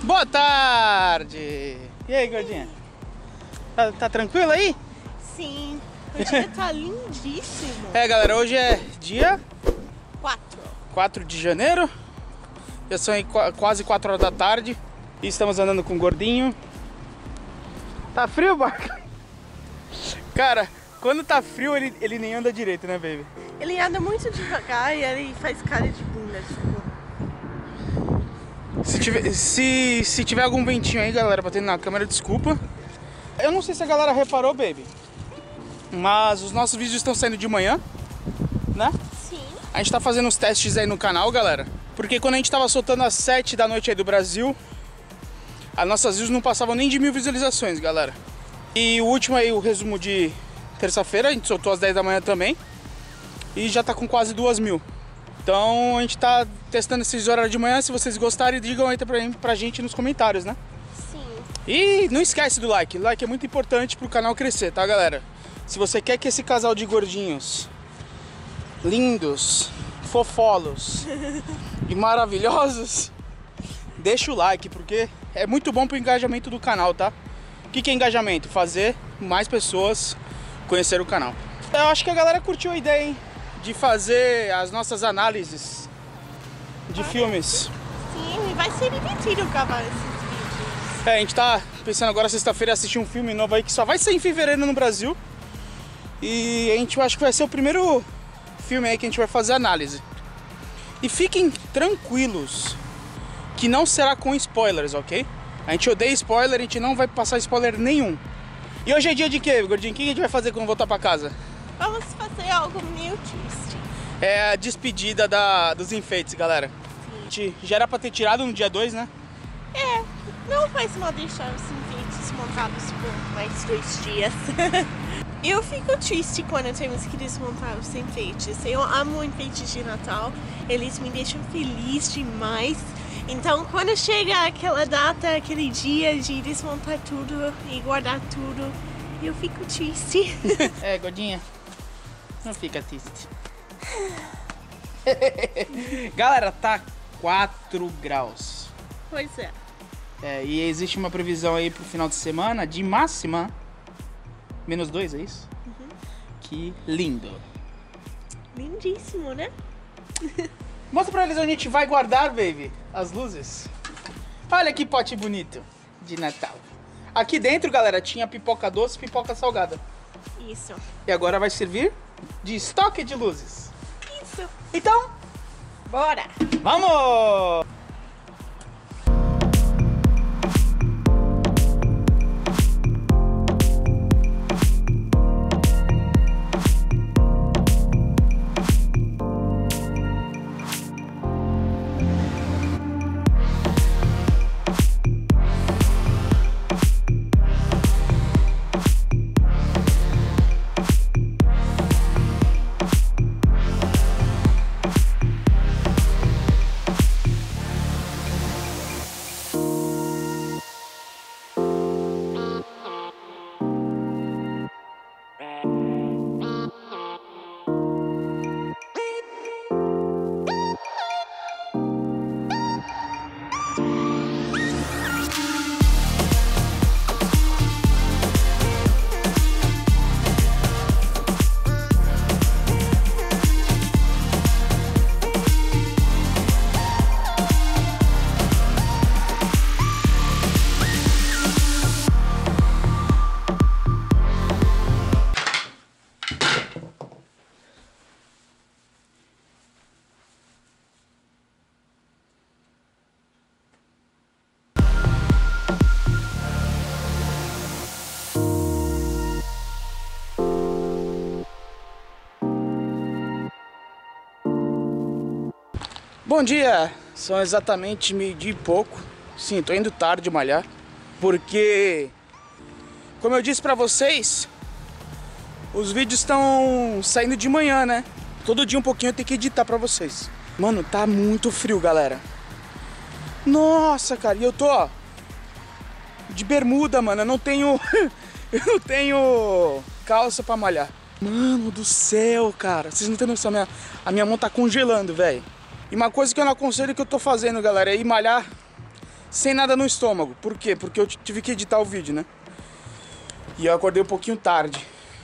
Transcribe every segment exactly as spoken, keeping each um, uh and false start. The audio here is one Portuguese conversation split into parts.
Boa tarde! E aí, gordinha? Tá, tá tranquilo aí? Sim, o dia tá lindíssimo. É, galera, hoje é dia Quatro. quatro de janeiro. Já são aí quase quatro horas da tarde. E estamos andando com o gordinho. Tá frio, Barca? Cara, quando tá frio ele, ele nem anda direito, né, baby? Ele anda muito devagar e ele faz cara de bunda, tipo. Se tiver, se, se tiver algum ventinho aí, galera, batendo na câmera, desculpa. Eu não sei se a galera reparou, baby, mas os nossos vídeos estão saindo de manhã, né? Sim. A gente tá fazendo uns testes aí no canal, galera. Porque quando a gente tava soltando às sete da noite aí do Brasil, as nossas views não passavam nem de mil visualizações, galera. E o último aí, o resumo de terça-feira, a gente soltou às dez da manhã também. E já tá com quase duas mil. Então a gente tá testando esses horários de manhã. Se vocês gostarem, digam aí pra, pra gente nos comentários, né? Sim. E não esquece do like. O like é muito importante pro canal crescer, tá, galera? Se você quer que esse casal de gordinhos lindos, fofolos e maravilhosos, deixa o like, porque é muito bom pro engajamento do canal, tá? O que que é engajamento? Fazer mais pessoas conhecer o canal. Eu acho que a galera curtiu a ideia, hein? De fazer as nossas análises de filmes. Sim, vai ser divertido gravar esses vídeos. É, a gente tá pensando agora sexta-feira assistir um filme novo aí que só vai sair em fevereiro no Brasil. E a gente acho que vai ser o primeiro filme aí que a gente vai fazer análise. E fiquem tranquilos que não será com spoilers, ok? A gente odeia spoiler, a gente não vai passar spoiler nenhum. E hoje é dia de quê, gordinho? O que a gente vai fazer quando voltar pra casa? Vamos fazer algo meio triste. É a despedida da, dos enfeites, galera. Sim. A gente já era pra ter tirado no dia dois, né? É, não faz mal deixar os enfeites montados por mais dois dias. Eu fico triste quando temos que desmontar os enfeites. Eu amo enfeites de Natal, eles me deixam feliz demais. Então quando chega aquela data, aquele dia de desmontar tudo e guardar tudo, eu fico triste. É, gordinha, não fica triste. Galera, tá quatro graus. Pois é. É, e existe uma previsão aí pro final de semana de máxima menos dois, é isso? Uhum. Que lindo. Lindíssimo, né? Mostra pra eles onde a gente vai guardar, baby, as luzes. Olha que pote bonito de Natal. Aqui dentro, galera, tinha pipoca doce e pipoca salgada. Isso. E agora vai servir de estoque de luzes. Isso. Então, Bora! vamos! Bom dia, são exatamente meio-dia e pouco. Sim, tô indo tarde malhar, porque, como eu disse pra vocês, os vídeos estão saindo de manhã, né? Todo dia um pouquinho eu tenho que editar pra vocês. Mano, tá muito frio, galera. Nossa, cara, e eu tô, ó, de bermuda, mano. Eu não tenho, eu não tenho calça pra malhar. Mano do céu, cara, vocês não tem noção, a minha, a minha mão tá congelando, velho. E uma coisa que eu não aconselho que eu tô fazendo, galera, é ir malhar sem nada no estômago. Por quê? Porque eu tive que editar o vídeo, né? E eu acordei um pouquinho tarde.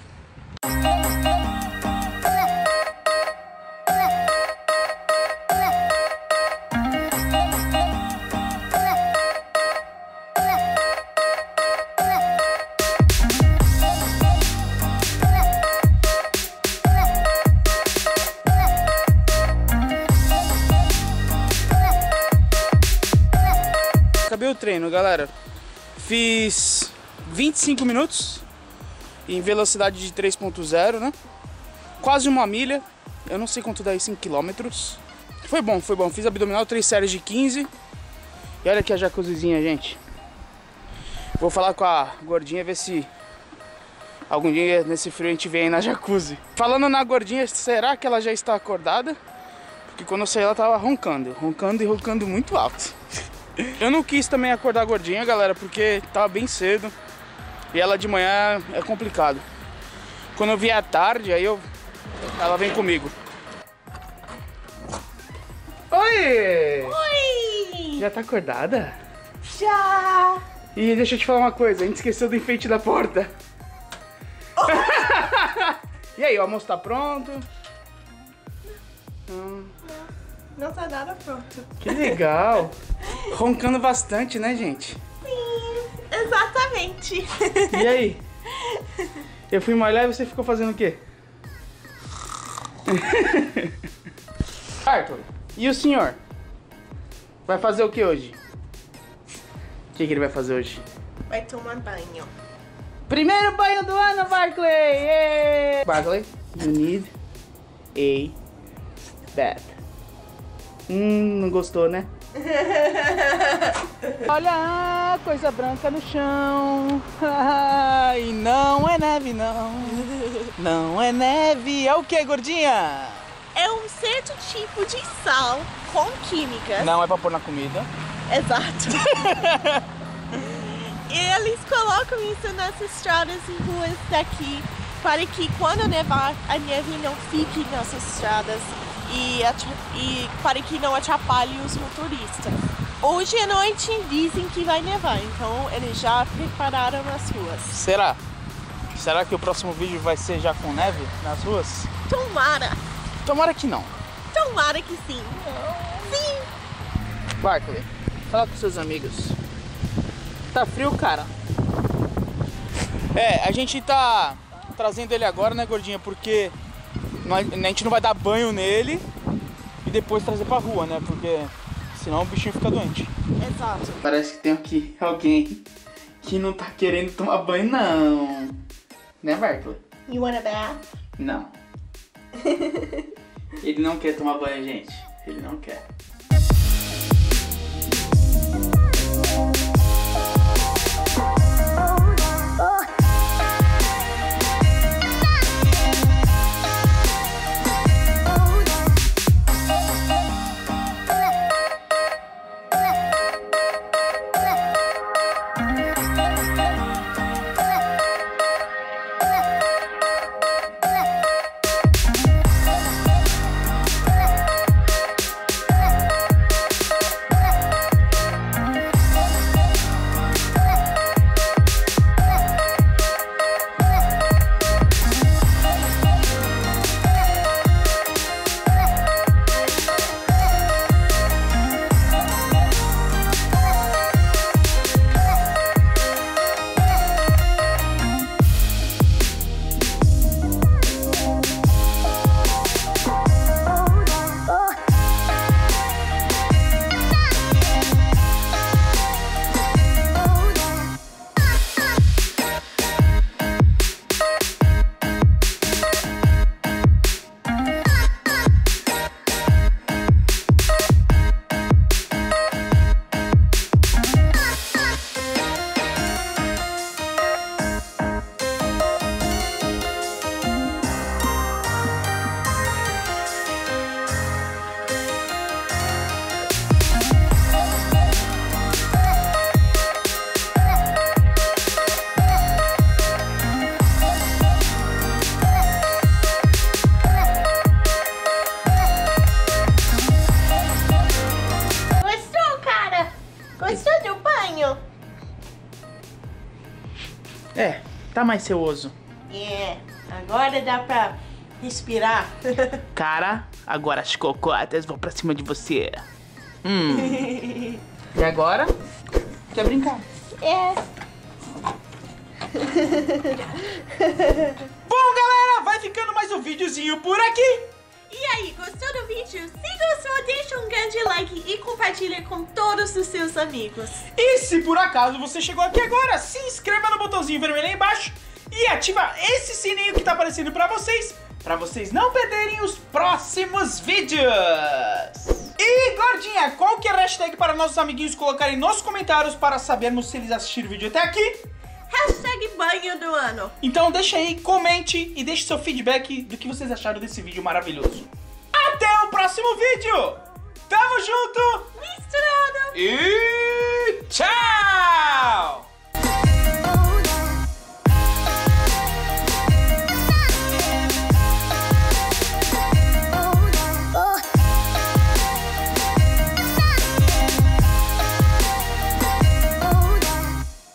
Acabei o treino, galera. Fiz vinte e cinco minutos em velocidade de três ponto zero, né? Quase uma milha. Eu não sei quanto dá isso em quilômetros. Foi bom, foi bom. Fiz abdominal, três séries de quinze. E olha aqui a jacuzzizinha, gente. Vou falar com a gordinha, ver se algum dia nesse frio a gente vem aí na jacuzzi. Falando na gordinha, será que ela já está acordada? Porque quando eu saí ela tava roncando. Roncando e roncando muito alto. Eu não quis também acordar a gordinha, galera, porque tava bem cedo. E ela de manhã é complicado. Quando eu vier à tarde, aí eu... ela vem comigo. Oi! Oi! Já tá acordada? Já! E deixa eu te falar uma coisa, a gente esqueceu do enfeite da porta. Oh. E aí, o almoço tá pronto? Hum. Não tá nada pronto. Que legal! Roncando bastante, né, gente? Sim, exatamente. E aí? Eu fui malhar e você ficou fazendo o quê? Arthur, e o senhor? Vai fazer o que hoje? O que, que ele vai fazer hoje? Vai tomar banho. Primeiro banho do ano, Barkley! Yeah! Barkley, you need a bath. Hum, não gostou, né? Olha a coisa branca no chão. E não é neve, não. Não é neve. É o que, gordinha? É um certo tipo de sal com químicas. Não é pra pôr na comida. Exato. E eles colocam isso nas estradas e ruas daqui para que quando nevar, a neve não fique nas estradas. E, e para que não atrapalhe os motoristas. Hoje à noite dizem que vai nevar, então eles já prepararam as ruas. Será? Será que o próximo vídeo vai ser já com neve nas ruas? Tomara! Tomara que não. Tomara que sim. Sim! Barkley, fala com seus amigos. Tá frio, cara? É, a gente tá trazendo ele agora, né, gordinha? Porque a gente não vai dar banho nele e depois trazer pra rua, né? Porque senão o bichinho fica doente. Exato. Parece que tem aqui alguém que não tá querendo tomar banho, não. Né, Barkley? You want a bath? Não. Ele não quer tomar banho, gente. Ele não quer. Gostou do banho? É, tá mais ceuoso. É, agora dá pra respirar. Cara, agora as cocotas vão pra cima de você. Hum. E agora? Quer brincar? É. Bom, galera, vai ficando mais um videozinho por aqui. E aí, gostou do vídeo? Se gostou, deixa um grande like e compartilha com todos os seus amigos. E se por acaso você chegou aqui agora, se inscreva no botãozinho vermelho aí embaixo e ativa esse sininho que tá aparecendo pra vocês, pra vocês não perderem os próximos vídeos. E, Gordinha, qual que é a hashtag para nossos amiguinhos colocarem nos comentários para sabermos se eles assistiram o vídeo até aqui? Hashtag banho do ano. Então deixa aí, comente e deixe seu feedback do que vocês acharam desse vídeo maravilhoso. Até o próximo vídeo! Tamo junto! Misturado! E tchau!